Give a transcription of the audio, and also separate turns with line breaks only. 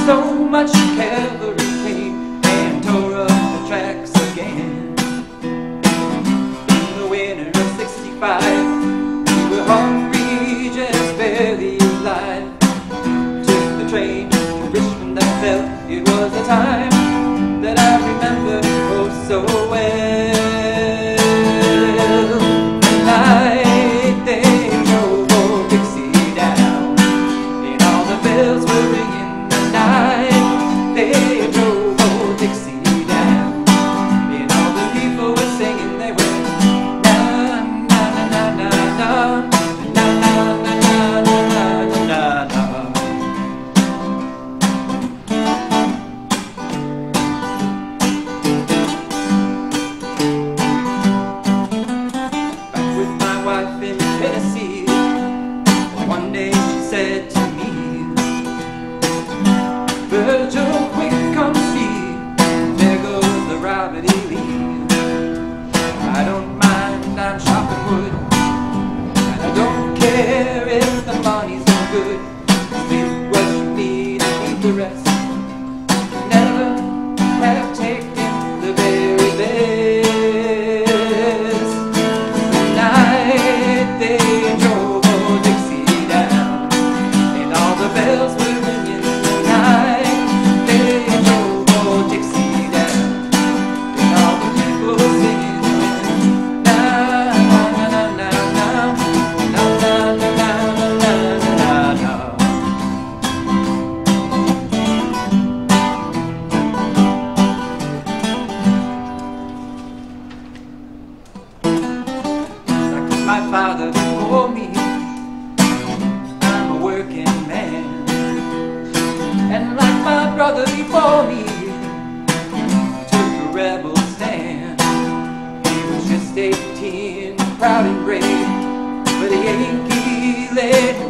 so much cavalry came and tore up the tracks again. In the winter of '65, we were hungry, just barely alive. Took the train to Richmond, I felt it was a time that I remember oh so well. The night they drove old Dixie down, and all the bells were ringing. The night they drove old Dixie down, and all the people were singing. They went na na na na na na na na na na na na na. In Tennessee, one day she said to me, Virgil, quick, come see, there goes the Robert E. Lee. I don't mind, I'm chopping wood, and I don't care if the money's no good. Leave what you need and leave the rest. Never have taken the very best. They drove old Dixie down, and all the bells were ringing. The night they drove old Dixie down, and all the people were singing. Na na na na na na na na na na na na. Like my father before me, I'm a working man, and like my brother before me, took a rebel stand. He was just 18, proud and brave, but a Yankee led